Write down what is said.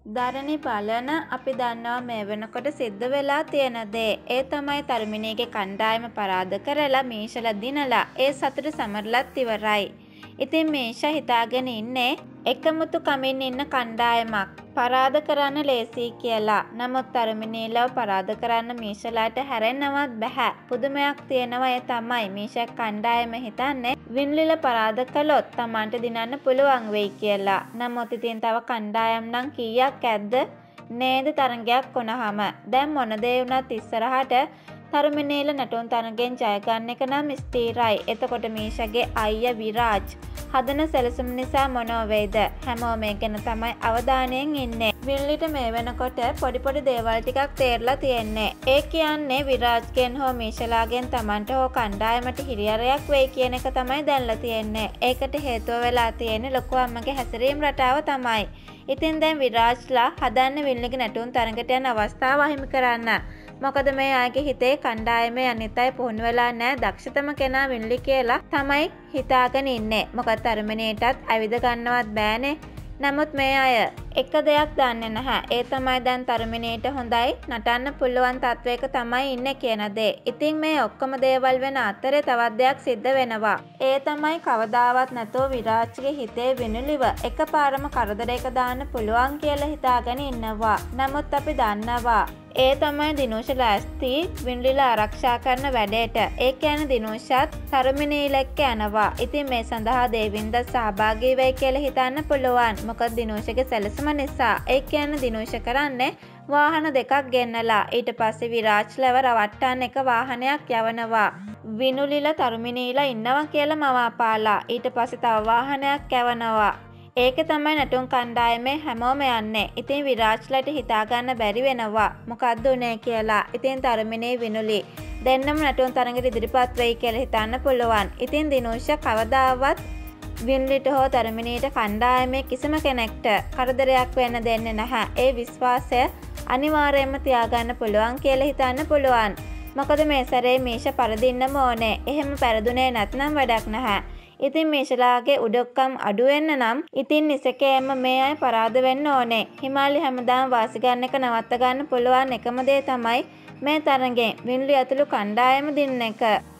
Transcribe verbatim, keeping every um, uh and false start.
ධරණි බලන අපි දන්නවා මේ වෙනකොට සිද්ධ වෙලා තියෙන දේ. ඒ තමයි තරුමිණියගේ කණ්ඩායම පරාද කරලා මීෂලා දිනලා ඒ සතුට සමරලත් ඉවරයි. ඉතින් මීෂා හිතාගෙන ඉන්නේ එකමුතු කමින් ඉන්න කණ්ඩායමක් පරාද කරන්න ලේසි කියලා. නමුත් තරුමිණීලව පරාද කරන්න මීෂලාට හැරෙන්නවත් බැහැ. පුදුමයක් තියෙනවා ඒ තමයි මීෂා කණ්ඩායම හිතන්නේ වින්ලිල පරාද කළොත් Tamanට දිනන්න පුළුවන් වෙයි කියලා. නමුත් ඉතින් තව කණ්ඩායම් නම් කීයක් ඇද්ද නේද තරගයක් වුණාම. දැන් මොන දේ වුණත් ඉස්සරහට තරුමිණීල නටුන් තරගෙන් ජය ගන්න එක නම් ස්ථිරයි. එතකොට මීෂාගේ අයියා විරාජ් හදන සැලසුම් නිසා මොනෝ වේද? හැමෝම මේ ගැන තමයි අවධානයෙන් ඉන්නේ. වින්ලිට මේ වෙනකොට පොඩි පොඩි දේවල් ටිකක් තේරලා තියෙන්නේ. ඒ කියන්නේ විරාජ්ගෙන් හෝ මීෂලාගෙන් Tamanට හෝ කණ්ඩායමට හිරියරයක් වෙයි කියන එක තමයි දැන්ලා තියෙන්නේ. ඒකට හේතුව වෙලා තියෙන්නේ ලොකු අම්මගේ හැසිරීම් රටාව තමයි. ඉතින් දැන් විරාජ්ලා හදන්න වින්ලිගේ නැටුම් තරඟට යන අවස්ථාව අහිමි කරන්න. මොකද මේ ආගේ හිතේ කණ්ඩායමේ අනිත් අය පුහුණු වෙලා නැහැ දක්ෂතම කෙනා වින්ලි කියලා තමයි හිතාගෙන ඉන්නේ. මොකද තරුමිණීටත් ඇවිද ගන්නවත් බෑනේ. නමුත් මේ අය එක දෙයක් දන්නේ නැහැ. ඒ තමයි දැන් තරුමිණීට හොඳයි නටන්න පුළුවන් තත්වයක තමයි ඉන්නේ කියන දේ. ඉතින් මේ ඔක්කොම දේවල් වෙන අතරේ තවත් දෙයක් සිද්ධ වෙනවා. ඒ තමයි කවදාවත් නැතෝ විරාජ්ගේ හිතේ විනුලිව එකපාරම කරදරයක දාන්න පුළුවන් කියලා හිතාගෙන ඉන්නවා. නමුත් අපි දන්නවා ඒ තමයි දිනෝෂ ලෑස්ති වින්ලිලා ආරක්ෂා කරන වැඩේට. ඒ කියන්නේ දිනෝෂත් තරුමිණීල එක්ක යනවා. ඉතින් මේ සඳහා දේවින්ද සහභාගී වෙයි කියලා හිතන්න පුළුවන්. මොකද දිනෝෂගේ සැලසුම නිසා. ඒ කියන්නේ දිනෝෂ කරන්නේ වාහන දෙකක් ගෙන්නලා ඊට පස්සේ විරාජ්ලව රවට්ටන්න එක වාහනයක් යවනවා. විනුලිලා තරුමිණීලා ඉන්නවා කියලා මවාපාලා ඊට පස්සේ තව වාහනයක් යවනවා. ඒක තමයි නටුන් කණ්ඩායමේ හැමෝම යන්නේ. ඉතින් විරාජ්ලට හිතාගන්න බැරි වෙනවා මොකද්ද උනේ කියලා. ඉතින් තරුමිණී විනුලි දෙන්නම නටුන් තරඟට ඉදිරිපත් වෙයි කියලා හිතන්න පුළුවන්. ඉතින් දිනෝෂ කවදාවත් වින්ලිට හෝ තරුමිණීට කණ්ඩායමේ කිසිම කෙනෙක්ට කරදරයක් වෙන්න දෙන්නේ නැහැ. ඒ විශ්වාසය අනිවාර්යයෙන්ම තියාගන්න පුළුවන් කියලා හිතන්න පුළුවන්. මොකද මේ සැරේ මීෂා පරදින්නම ඕනේ. එහෙම පෙරදුනේ නැත්නම් වැඩක් නැහැ. ඉතින් මීෂලාගේ උඩක්කම් අඩු වෙන්න නම් ඉතින් නිසකේම මේ අය පරාද වෙන්න ඕනේ. හිමාලි හැමදාම වාසි ගන්න එක නවත්ත ගන්න පුළුවන් එකම දේ තමයි මේ තරඟෙන් වින්ලි ඇතුළු කණ්ඩායම දින්න එක.